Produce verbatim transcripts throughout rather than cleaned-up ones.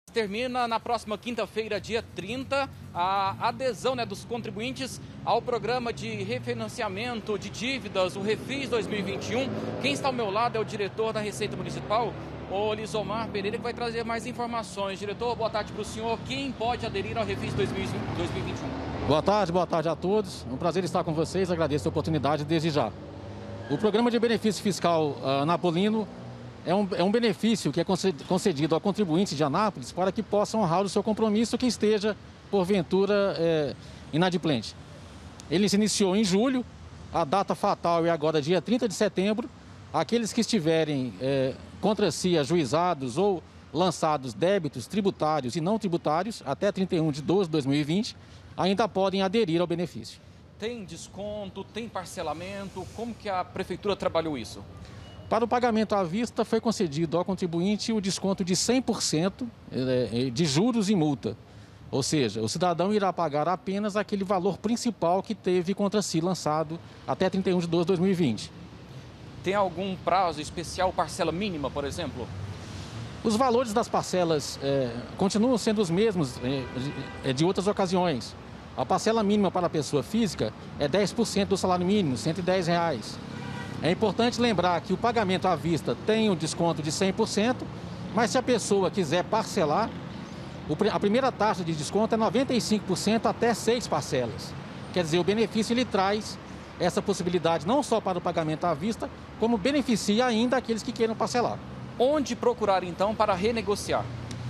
Termina na próxima quinta-feira, dia trinta, a adesão, né, dos contribuintes ao programa de refinanciamento de dívidas, o Refis dois mil e vinte e um. Quem está ao meu lado é o diretor da Receita Municipal, o Lisomar Pereira, que vai trazer mais informações. Diretor, boa tarde para o senhor. Quem pode aderir ao Refis dois mil e vinte e um? Boa tarde, boa tarde a todos. É um prazer estar com vocês, agradeço a oportunidade desde já. O programa de benefício fiscal uh, Anapolino É um, é um benefício que é concedido a contribuintes de Anápolis para que possam honrar o seu compromisso que esteja, porventura, é, inadimplente. Ele se iniciou em julho, a data fatal é agora dia trinta de setembro. Aqueles que estiverem é, contra si ajuizados ou lançados débitos tributários e não tributários até trinta e um de doze de dois mil e vinte ainda podem aderir ao benefício. Tem desconto, tem parcelamento? Como que a Prefeitura trabalhou isso? Para o pagamento à vista, foi concedido ao contribuinte o desconto de cem por cento de juros e multa. Ou seja, o cidadão irá pagar apenas aquele valor principal que teve contra si lançado até trinta e um de doze de dois mil e vinte. Tem algum prazo especial, parcela mínima, por exemplo? Os valores das parcelas é, continuam sendo os mesmos é, de outras ocasiões. A parcela mínima para a pessoa física é dez por cento do salário mínimo, cento e dez reais. É importante lembrar que o pagamento à vista tem um desconto de cem por cento, mas se a pessoa quiser parcelar, a primeira taxa de desconto é noventa e cinco por cento até seis parcelas. Quer dizer, o benefício ele traz essa possibilidade não só para o pagamento à vista, como beneficia ainda aqueles que queiram parcelar. Onde procurar então para renegociar?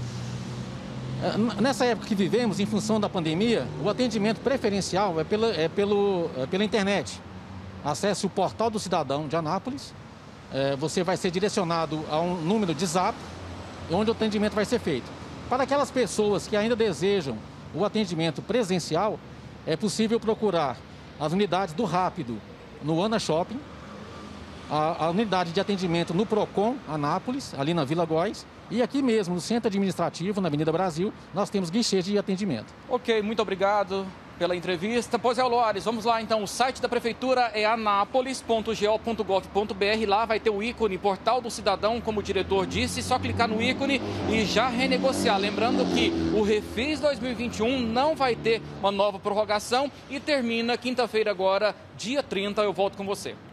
Nessa época que vivemos, em função da pandemia, o atendimento preferencial é pela, é pelo, é pela internet. Acesse o Portal do Cidadão de Anápolis, é, você vai ser direcionado a um número de zap, onde o atendimento vai ser feito. Para aquelas pessoas que ainda desejam o atendimento presencial, é possível procurar as unidades do Rápido no Ana Shopping, a, a unidade de atendimento no Procon Anápolis, ali na Vila Góes, e aqui mesmo no Centro Administrativo, na Avenida Brasil, nós temos guichês de atendimento. Ok, muito obrigado pela entrevista. Pois é, Loares, vamos lá então. O site da Prefeitura é anápolis ponto go ponto gov ponto br. Lá vai ter o ícone Portal do Cidadão, como o diretor disse. Só clicar no ícone e já renegociar. Lembrando que o Refis dois mil e vinte e um não vai ter uma nova prorrogação e termina quinta-feira agora, dia trinta. Eu volto com você.